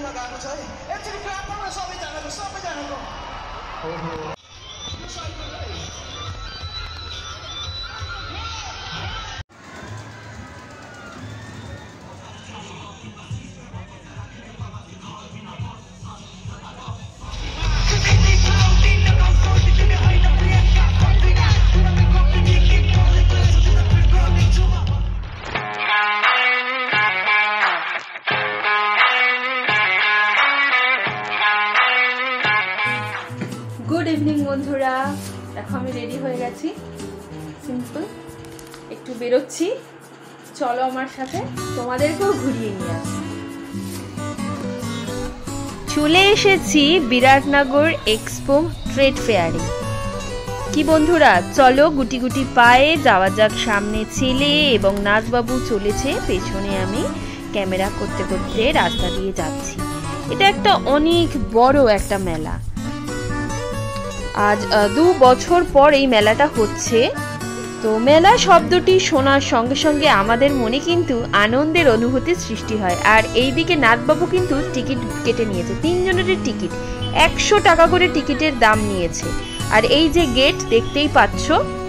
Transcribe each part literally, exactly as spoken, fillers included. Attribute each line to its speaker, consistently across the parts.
Speaker 1: लगाएको छ है एकचोटि क्ल्याप गर्नु सबैजनाको सबैजनाको
Speaker 2: गुड इवनिंग बंधुरा देखो हमें रेडी हो गेছি सिंपल একটু বেরোচ্ছি চলো আমার সাথে তোমাদেরকেও ঘুরিয়ে নিয়ে আসি চলে এসেছি বিরাটনগর এক্সপো ট্রেড ফেয়ারে কি বন্ধুরা চলো গুটি গুটি পায়ে যাওয়া যাক সামনে ছেলে এবং নাজবাবু চলেছে পেছনে আমি ক্যামেরা করতে করতে রাস্তা দিয়ে যাচ্ছি এটা একটা অনেক বড় একটা মেলা আজ দু বছর পর এই মেলাটা হচ্ছে তো মেলা শব্দটি শোনার সঙ্গে সঙ্গে আমাদের মনে কিন্তু আনন্দের অনুভূতি সৃষ্টি হয় আর এইদিকে নাথবাবু কিন্তু টিকিট কেটে নিয়েছে তিনজনেরই টিকিট একশো টাকা করে টিকিটের দাম নিয়েছে আর এই যে গেট দেখতেই পাচ্ছ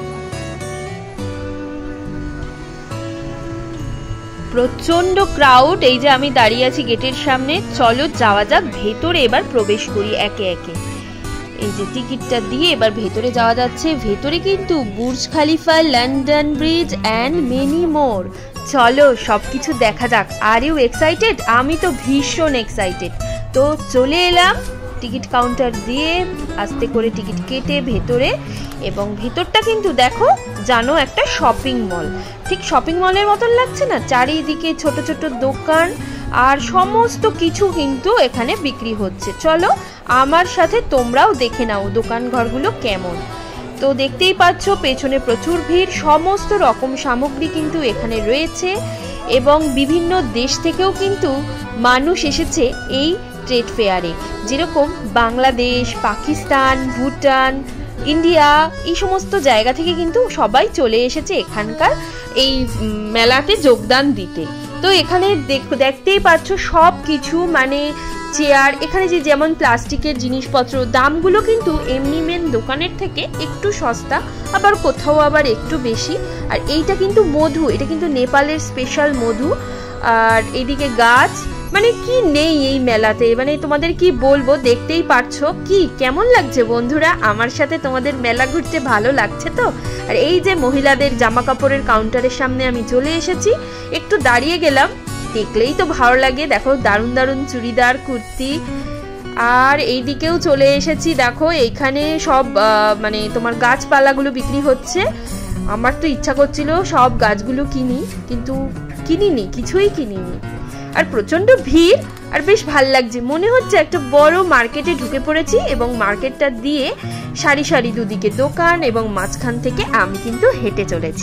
Speaker 2: প্রচন্ড ক্রাউড এই যে আমি দাঁড়িয়ে আছি গেটের সামনে চলো যাওয়া যাক ভেতরে এবার প্রবেশ করি একে একে এই যে টিকিটটা দিয়ে এবার ভেতরে যাওয়া যাচ্ছে ভেতরে কিন্তু Burj Khalifa London bridge and many more চলো সবকিছু দেখা যাক আর ইউ এক্সাইটেড আমি তো ভীষণ এক্সাইটেড তো চলে এলাম টিকিট কাউন্টার দিয়ে আস্তে করে টিকিট কেটে ভেতরে এবং ভেতরটা কিন্তু দেখো জানো একটা শপিং মল ঠিক শপিং মলের মতন লাগছে না চারিদিকে ছোট ছোট দোকান আর সমস্ত কিছু কিন্তু এখানে বিক্রি হচ্ছে চলো আমার সাথে তোমরাও দেখে নাও দোকান ঘরগুলো কেমন তো দেখতেই পাচ্ছ পেছনে প্রচুর ভিড় সমস্ত রকম সামগ্রী কিন্তু এখানে রয়েছে এবং বিভিন্ন দেশ থেকেও কিন্তু মানুষ এসেছে এই ট্রেড ফেয়ারে যেরকম বাংলাদেশ পাকিস্তান ভুটান ইন্ডিয়া এই সমস্ত জায়গা থেকে কিন্তু সবাই চলে এসেছে এখানকার এই মেলাতে যোগদান দিতে তো এখানে দেখতেই পাচ্ছ সব কিছু মানে চেয়ার এখানে যে যেমন প্লাস্টিকের জিনিসপত্র দামগুলো কিন্তু এমনি মেন দোকানের থেকে একটু সস্তা আবার কোথাও আবার একটু বেশি আর এইটা কিন্তু মধু এটা কিন্তু নেপালের স্পেশাল মধু আর এইদিকে গাছ মানে কি নেই এই মেলাতে মানে তোমাদের কি বলবো দেখতেই পারছো কি কেমন লাগছে বন্ধুরা আমার সাথে তোমাদের মেলা ঘুরতে ভালো লাগছে তো আর এই যে মহিলাদের জামা কাপড়ের কাউন্টারের সামনে আমি চলে এসেছি একটু দাঁড়িয়ে গেলাম দেখলেই তো ভালো লাগে দেখো দারুণ দারুণ চুড়িদার কুর্তি আর এইদিকেও চলে এসেছি দেখো এইখানে সব মানে তোমার গাছপালাগুলো বিক্রি হচ্ছে আমার তো ইচ্ছা করছিল সব গাছগুলো কিনি কিন্তু কিনিনি কিছুই কিনিনি আর প্রচন্ড ভিড় আর বেশ ভাল লাগছে মনে হচ্ছে একটা বড় মার্কেটে ঢুকে পড়েছি এবং মার্কেটটা দিয়ে সারি সারি দুদিকে দোকান এবং মাঝখান থেকে আমি কিন্তু হেঁটে চলেছি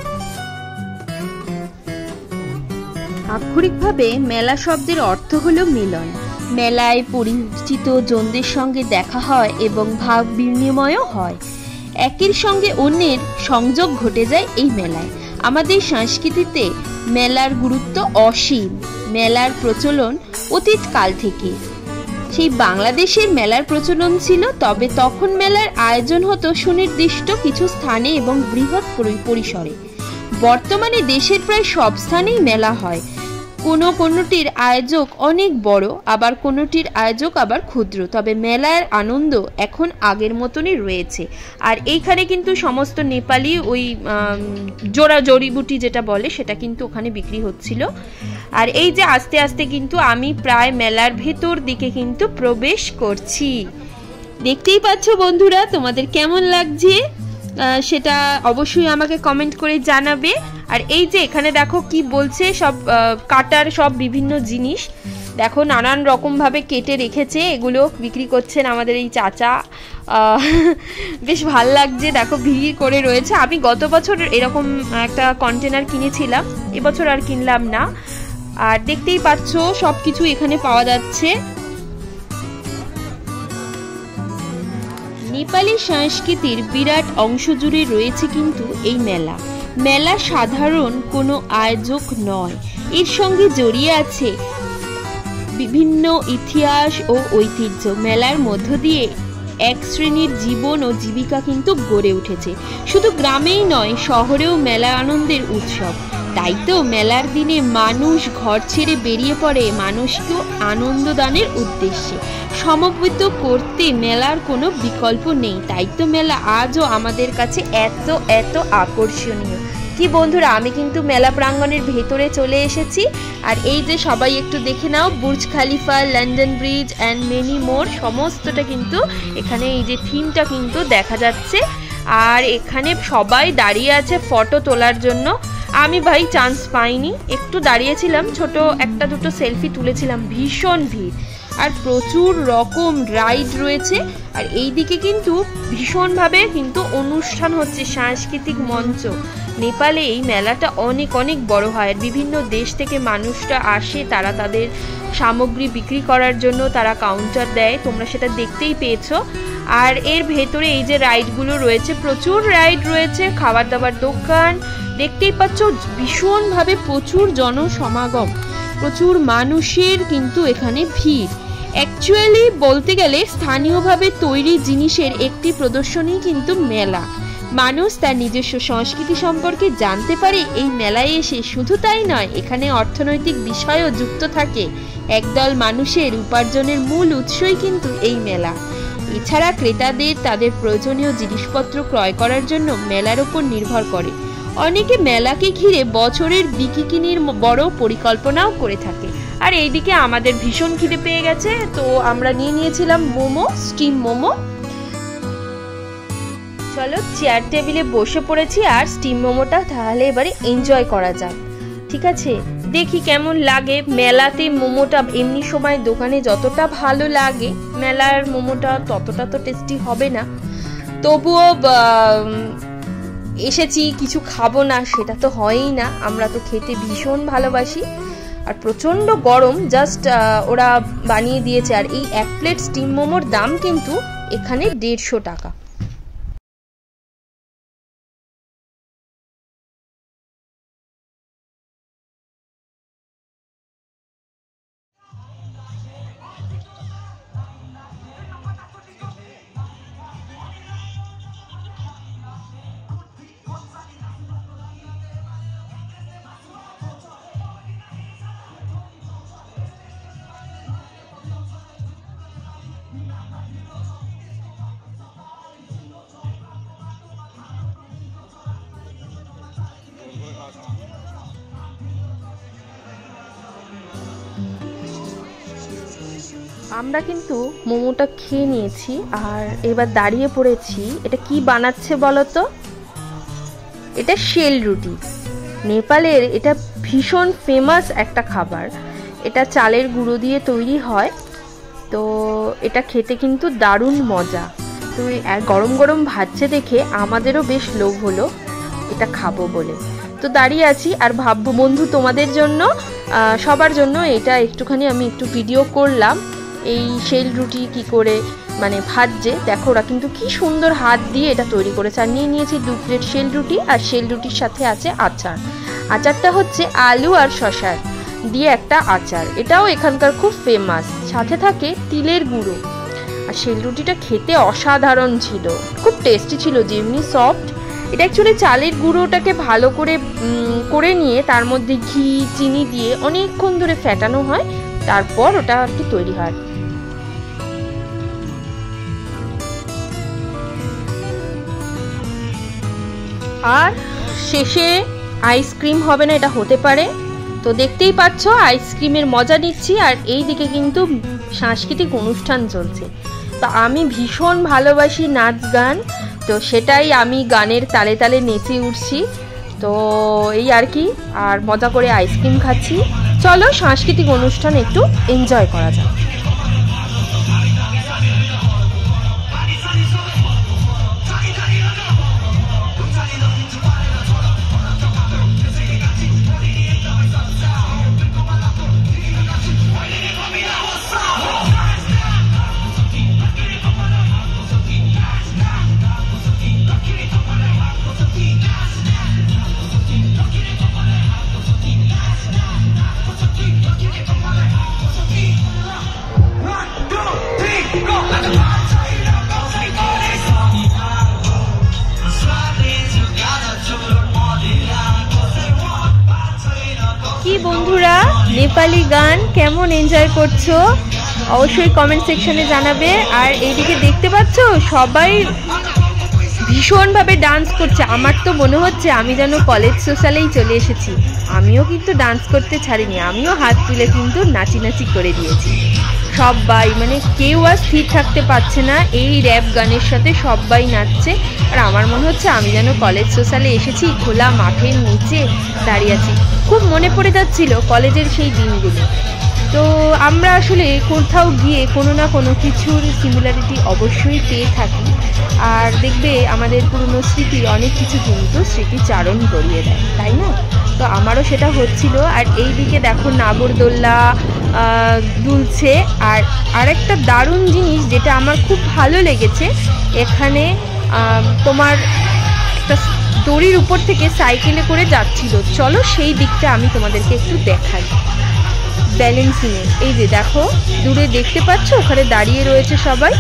Speaker 2: আক্ষরিকভাবে মেলা শব্দের অর্থ হলো মিলন মেলায় পরিচিত জনদের সঙ্গে দেখা হয় এবং ভাব বিনিময়ও হয় একের সঙ্গে অন্যের সংযোগ ঘটে যায় এই মেলায় আমাদের সংস্কৃতিতে মেলার গুরুত্ব অসীম মেলার প্রচলন অতীত কাল থেকে সেই বাংলাদেশের মেলার প্রচলন ছিল তবে তখন মেলার আয়োজন হতো সুনির্দিষ্ট কিছু স্থানে এবং বৃহৎ পরিসরে বর্তমানে দেশের প্রায় সব স্থানেই মেলা হয় কোনো কোনোটির আয়োজক অনেক বড় আবার কোনোটির আয়োজক আবার ক্ষুদ্র তবে মেলার আনন্দ এখন আগের মতনই রয়েছে আর এইখানে কিন্তু সমস্ত নেপালি ওই জোড়া জড়িবুটি যেটা বলে সেটা কিন্তু ওখানে বিক্রি হচ্ছিল আর এই যে আস্তে আস্তে কিন্তু আমি প্রায় মেলার ভেতর দিকে কিন্তু প্রবেশ করছি দেখতেই পাচ্ছ বন্ধুরা তোমাদের কেমন লাগছে সেটা অবশ্যই আমাকে কমেন্ট করে জানাবে আর এই যে এখানে দেখো কি বলছে সব কাটার সব বিভিন্ন জিনিস দেখো নানান রকম ভাবে কেটে রেখেছে এগুলো বিক্রি করছেন আমাদের এই চাচা বেশ ভাল লাগছে দেখো ভিড় করে রয়েছে আমি গত বছর এরকম একটা কন্টেনার কিনেছিলাম এবছর আর কিনলাম না আর দেখতেই পাচ্ছ সবকিছু এখানে পাওয়া যাচ্ছে নেপালি সংস্কৃতির বিরাট অংশ জুড়ে রয়েছে কিন্তু এই মেলা মেলা সাধারণ কোনো আয়োজক নয় এর সঙ্গে জড়িয়ে আছে বিভিন্ন ইতিহাস ও ঐতিহ্য মেলার মধ্য দিয়ে এক শ্রেণীর জীবন ও জীবিকা কিন্তু গড়ে উঠেছে। শুধু গ্রামেই নয়, শহরেও মেলা আনন্দের উৎসব। তাই তো মেলার দিনে মানুষ ঘর ছেড়ে বেরিয়ে পড়ে মানুষকে আনন্দ দানের উদ্দেশ্যে। সমবেত করতে মেলার কোনো বিকল্প নেই। তাই তো মেলা আজও আমাদের কাছে এত এত আকর্ষণীয়। কি বন্ধুরা, আমি কিন্তু মেলা প্রাঙ্গণের ভেতরে চলে এসেছি। আর এই যে সবাই একটু দেখে নাও, Burj Khalifa, London bridge and many more, সমস্তটা কিন্তু এখানে এই যে থিমটা কিন্তু দেখা যাচ্ছে। আর এখানে সবাই দাঁড়িয়ে আছে ফটো তোলার জন্য। আমি ভাই চান্স পাইনি, একটু দাঁড়িয়েছিলাম, ছোট একটা দুটো সেলফি তুলেছিলাম। ভীষণ ভিড় আর প্রচুর রকম রাইড রয়েছে। আর এই দিকে কিন্তু ভীষণভাবে কিন্তু অনুষ্ঠান হচ্ছে, সাংস্কৃতিক মঞ্চ। নেপালে এই মেলাটা অনেক অনেক বড় হয়। আর বিভিন্ন দেশ থেকে মানুষরা আসে, তারা তাদের সামগ্রী বিক্রি করার জন্য তারা কাউন্টার দেয়, তোমরা সেটা দেখতেই পেয়েছো। আর এর ভেতরে এই যে রাইডগুলো রয়েছে, প্রচুর রাইড রয়েছে, খাবার দাবার দোকান দেখতেই পাচ্ছ। ভীষণভাবে প্রচুর জনসমাগম, প্রচুর মানুষের কিন্তু এখানে ভিড়। অ্যাকচুয়ালি বলতে গেলে স্থানীয়ভাবে তৈরি জিনিসের একটি প্রদর্শনী কিন্তু মেলা। মানুষ তার নিজস্ব সংস্কৃতি সম্পর্কে জানতে পারে এই মেলায় এসে। শুধু তাই নয়, এখানে অর্থনৈতিক বিষয়ও যুক্ত থাকে। একদল মানুষের উপার্জনের মূল উৎসই কিন্তু এই মেলা। এছাড়া ক্রেতাদের তাদের প্রয়োজনীয় জিনিসপত্র ক্রয় করার জন্য মেলার উপর নির্ভর করে। অনেকে মেলাকে ঘিরে বছরের বিকিনির বড় পরিকল্পনাও করে থাকে। আর এইদিকে আমাদের ভীষণ খিদে পেয়ে গেছে, তো আমরা নিয়ে নিয়েছিলাম মোমো, স্টিম মোমো। চলো চেয়ার টেবিলে বসে পড়েছি, আর স্টিম মোমোটা তাহলে এবারে এনজয় করা যাক। ঠিক আছে, দেখি কেমন লাগে। মেলাতে মোমোটা এমনি সময় দোকানে যতটা ভালো লাগে, মেলার মোমোটা ততটা তো টেস্টি হবে না। তবুও এসেছি, কিছু খাবো না সেটা তো হয়ই না। আমরা তো খেতে ভীষণ ভালোবাসি। আর প্রচণ্ড গরম, জাস্ট ওরা বানিয়ে দিয়েছে। আর এই এক প্লেট স্টিম মোমোর দাম কিন্তু এখানে দেড়শো টাকা। আমরা কিন্তু মোমোটা খেয়ে নিয়েছি, আর এবার দাঁড়িয়ে পড়েছি। এটা কি বানাচ্ছে বলো তো? এটা শেল রুটি। নেপালের এটা ভীষণ ফেমাস একটা খাবার। এটা চালের গুঁড়ো দিয়ে তৈরি হয়। তো এটা খেতে কিন্তু দারুণ মজা। তো গরম গরম ভাজছে দেখে আমাদেরও বেশ লোভ হলো এটা খাবো বলে। তো দাঁড়িয়ে আছি আর ভাববো বন্ধু তোমাদের জন্য, সবার জন্য এটা একটুখানি আমি একটু ভিডিও করলাম। এই শেল রুটি কি করে মানে ভাজছে দেখো, ওরা কিন্তু কি সুন্দর হাত দিয়ে এটা তৈরি করেছে। আর নিয়ে নিয়েছি দু প্লেট শেল রুটি, আর শেল রুটির সাথে আছে আচার। আচারটা হচ্ছে আলু আর শসার দিয়ে একটা আচার, এটাও এখানকার খুব ফেমাস। সাথে থাকে তিলের গুঁড়ো। আর শেল রুটিটা খেতে অসাধারণ ছিল, খুব টেস্টি ছিল, যেমনি সফট। এটা অ্যাকচুয়ালি চালের গুঁড়োটাকে ভালো করে করে নিয়ে তার মধ্যে ঘি চিনি দিয়ে অনেকক্ষণ ধরে ফেটানো হয়, তারপর ওটা আর কি তৈরি হয়। আর শেষে আইসক্রিম হবে না এটা হতে পারে। তো দেখতেই পাচ্ছ আইসক্রিমের মজা নিচ্ছি, আর এই দিকে কিন্তু সাংস্কৃতিক অনুষ্ঠান চলছে। তো আমি ভীষণ ভালোবাসি নাচ গান, তো সেটাই আমি গানের তালে তালে নেচে উঠছি। তো এই আর কি, আর মজা করে আইসক্রিম খাচ্ছি। চলো সাংস্কৃতিক অনুষ্ঠান একটু এনজয় করা যাক।
Speaker 3: Keep
Speaker 2: কি বন্ধুরা, নেপালি গান কেমন এনজয় করছো অবশ্যই কমেন্ট সেকশনে জানাবে। আর এইদিকে দেখতে পাচ্ছ সবাই ভীষণভাবে ডান্স করছে। আমার তো মনে হচ্ছে আমি যেন কলেজ সোশ্যালেই চলে এসেছি। আমিও কিন্তু ডান্স করতে ছাড়িনি, আমিও হাত তুলে কিন্তু নাচি নাচি করে দিয়েছি। সবাই মানে কেউ আর স্থির থাকতে পারছে না, এই র্যাপ গানের সাথে সবাই নাচছে। আর আমার মনে হচ্ছে আমি যেন কলেজ সোশ্যালে এসেছি, খোলা মাঠের নিচে দাঁড়িয়ে আছি। খুব মনে পড়ে যাচ্ছিল কলেজের সেই দিনগুলো। তো আমরা আসলে কোথাও গিয়ে কোনো না কোনো কিছুর সিমিলারিটি অবশ্যই পেয়ে থাকি। আর দেখবে আমাদের পুরনো স্মৃতি অনেক কিছু কিন্তু স্মৃতিচারণ করিয়ে দেয়, তাই না? তো আমারও সেটা হচ্ছিল। আর এই দিকে দেখো নাগরদোল্লা দুলছে। আর আরেকটা দারুণ জিনিস যেটা আমার খুব ভালো লেগেছে, এখানে তোমার একটা দড়ির উপর থেকে সাইকেলে করে যাচ্ছিল। চলো সেই দিকটা আমি তোমাদেরকে একটু দেখাই। ব্যালেন্সিং এ এই যে দেখো দূরে দেখতে পাচ্ছ, ওখানে দাঁড়িয়ে রয়েছে সবাই।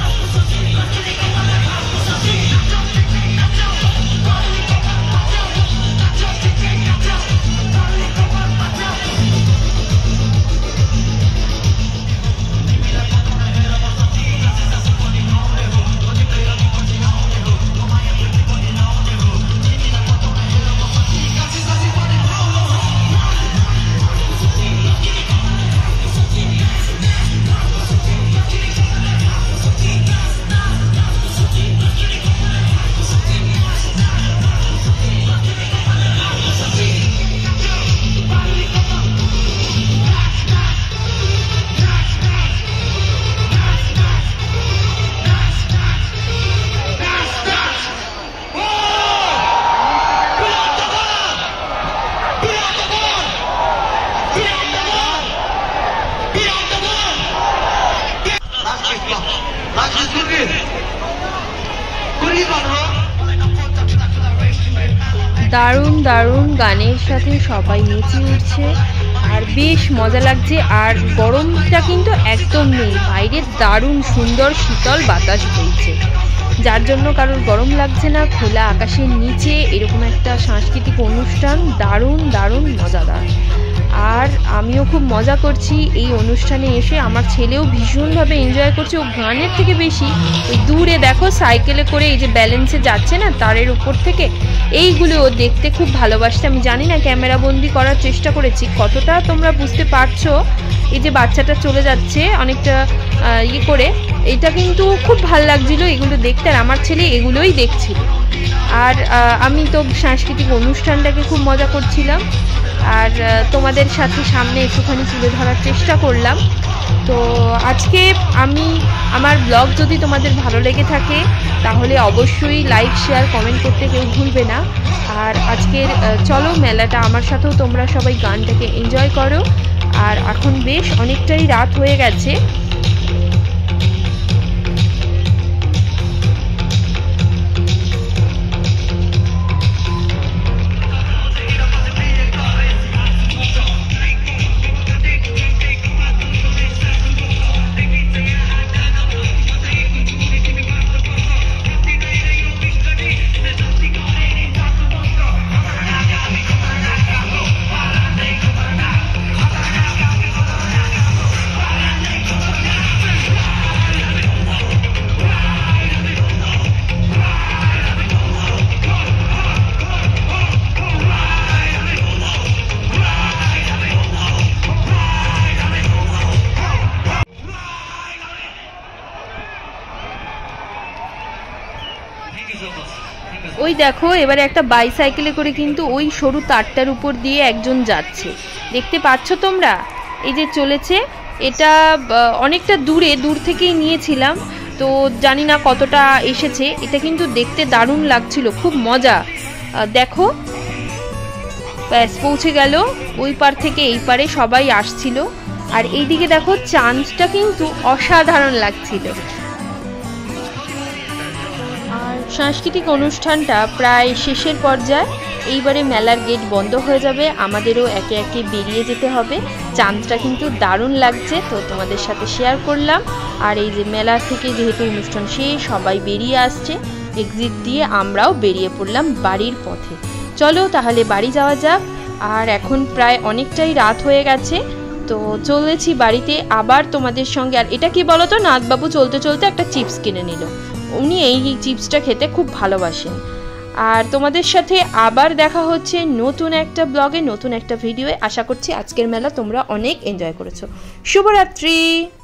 Speaker 2: দারুণ দারুণ গানের সাথে সবাই নেচে উঠছে আর বেশ মজা লাগছে। আর গরমটা কিন্তু একদম নেই, বাইরে দারুণ সুন্দর শীতল বাতাস বইছে, যার জন্য কারোর গরম লাগছে না। খোলা আকাশের নিচে এরকম একটা সাংস্কৃতিক অনুষ্ঠান দারুণ দারুণ মজাদার। আর আমিও খুব মজা করছি এই অনুষ্ঠানে এসে। আমার ছেলেও ভীষণভাবে এনজয় করছে। ও গানের থেকে বেশি ওই দূরে দেখো সাইকেলে করে এই যে ব্যালেন্সে যাচ্ছে না তারের উপর থেকে, এইগুলো ও দেখতে খুব ভালোবাসছে। আমি জানি না ক্যামেরা বন্দি করার চেষ্টা করেছি কতটা তোমরা বুঝতে পারছো। এই যে বাচ্চাটা চলে যাচ্ছে অনেকটা ইয়ে করে, এটা কিন্তু খুব ভাল লাগছিল এগুলো দেখতে। আর আমার ছেলে এগুলোই দেখছিল। আর আমি তো সাংস্কৃতিক অনুষ্ঠানটাকে খুব মজা করছিলাম। আর তোমাদের সাথে সামনে একটুখানি তুলে ধরার চেষ্টা করলাম। তো আজকে আমি আমার ব্লগ যদি তোমাদের ভালো লেগে থাকে তাহলে অবশ্যই লাইক শেয়ার কমেন্ট করতে কেউ ভুলবে না। আর আজকের চলো মেলাটা আমার সাথেও তোমরা সবাই গানটাকে এনজয় করো। আর এখন বেশ অনেকটাই রাত হয়ে গেছে। ওই দেখো এবারে একটা বাইসাইকেলে করে কিন্তু ওই সরু তারটার উপর দিয়ে একজন যাচ্ছে, দেখতে পাচ্ছ তোমরা? এই যে চলেছে, এটা অনেকটা দূরে, দূর থেকেই নিয়েছিলাম, তো জানি না কতটা এসেছে। এটা কিন্তু দেখতে দারুণ লাগছিল, খুব মজা। দেখো ব্যাস পৌঁছে গেল, ওই পার থেকে এই পারে সবাই আসছিল। আর এইদিকে দেখো চাঁদটা কিন্তু অসাধারণ লাগছিল। সাংস্কৃতিক অনুষ্ঠানটা প্রায় শেষের পর্যায়ে। এইবারে মেলার গেট বন্ধ হয়ে যাবে, আমাদেরও একে একে বেরিয়ে যেতে হবে। চাঁদটা কিন্তু দারুণ লাগছে, তো তোমাদের সাথে শেয়ার করলাম। আর এই যে মেলা থেকে যেহেতু অনুষ্ঠান শেষ, সবাই বেরিয়ে আসছে এক্সিট দিয়ে, আমরাও বেরিয়ে পড়লাম বাড়ির পথে। চলো তাহলে বাড়ি যাওয়া যাক। আর এখন প্রায় অনেকটাই রাত হয়ে গেছে, তো চলেছি বাড়িতে আবার তোমাদের সঙ্গে। আর এটা কি বলো তো, নাথবাবু চলতে চলতে একটা চিপস কিনে নিল, উনি এই চিপসটা খেতে খুব ভালোবাসেন। আর তোমাদের সাথে আবার দেখা হচ্ছে নতুন একটা ব্লগে, নতুন একটা ভিডিওয়ে। আশা করছি আজকের মেলা তোমরা অনেক এনজয় করেছো। শুভরাত্রি।